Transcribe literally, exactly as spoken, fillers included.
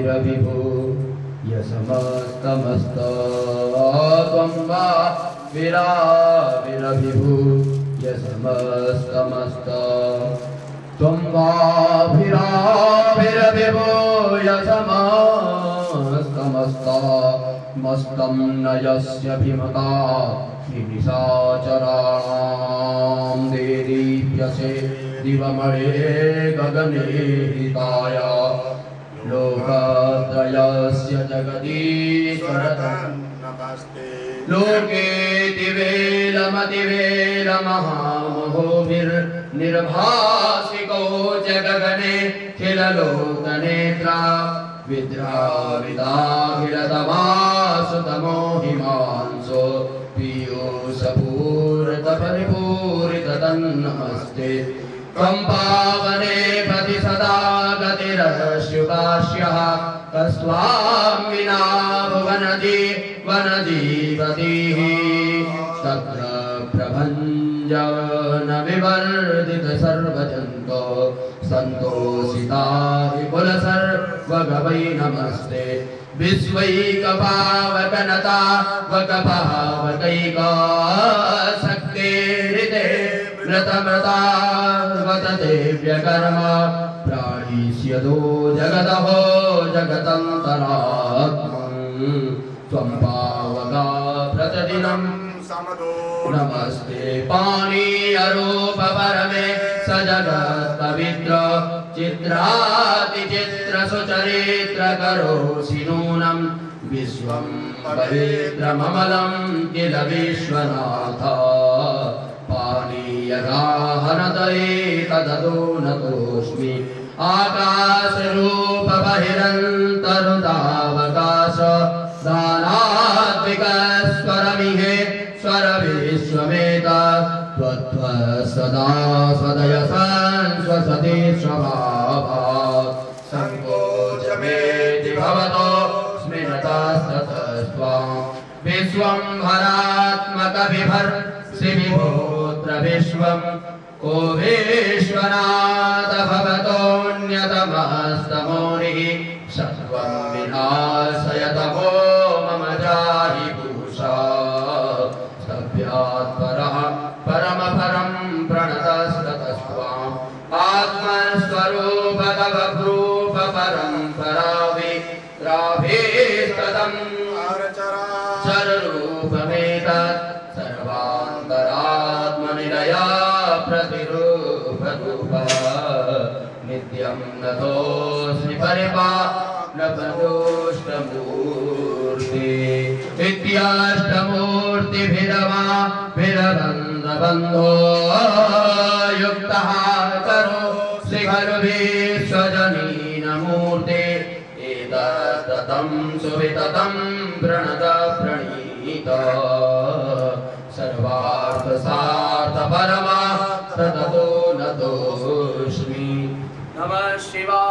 विरविभो यसमस्तमस्त त्वं वा विरा विरविभो यसमस्तमस्त त्वं वा विरा विरविभो यसमस्तमस्त मस्तं न यस्य भीमता निशाचराणां देदीप्यसे दिवमणे गगने हिताय लोकत्रयस्य जगदीश्वरतं लोके दिवेलमतिवेलमहामहोभिर्निर्भासिको च गगने खिललोकनेत्रा विद्राविदाखिलतमासुतमो हिमांसो पीयूषपूरितपरिपूरिततन्नमस्ते त्वं पावने पति सदा गतिरश्युकाश्यः कस्त्वां विना भुवनदि वनदीपतिः तत्र प्रभञ्जन विवर्धित सर्वजन्तो सन्तोषिता विपुलसर्वगवै नमस्ते विश्वैकपावकनता वकपावकैकासक्तेरिते व्रतमृता वतदेव्यकर्म प्राणीष्यदो जगतः जगतन्तरात्मन् त्वं पावका प्रतिदिनं नमस्ते पानीयरूपपरमे स जगत्पवित्र चित्रातिचित्रसुचरित्रकरोषि नूनं विश्वं पवित्रममलं किल विश्वनाथ पानीयगाहनतये तदतो नतोऽस्मि आकाशरूपबहिरन्तरुतावकाश दानात्मिकस्वरमिहे स्वरविश्वमेतत् त्वत्त्व सदा सदय संश्वसति स्वभावात् सङ्कोचमेति भवतो स्मिरतस्ततस्त्वां विश्वं हरात्मकविभर्षि विभोत्र विश्वं को विश्वनाथ भवतोऽन्यतमस्तमोनिः सत्त्वं विनाशयतमो मम जाहि पूषा स्तभ्यात्परः परमपरं प्रणतस्ततस्त्वाम् आत्मस्वरूपतवभ्रूपपरं परावित्राभीष्टदम् चररूपमेतत् सर्वान्तरात्मनिलया प्रतिरूपरूपा नित्यं नतोऽस्मि परिपालनपदोष्टमूर्ति विद्याष्टमूर्तिभिरमा विरबन्धबन्धो युक्तः करो श्रीखलुविश्वजनीनमूर्ते एतत्ततं सुविततं प्रणत प्रणीत सर्वार्थसार्थपरमा ततो नतोऽस्मि नमः शिवाय।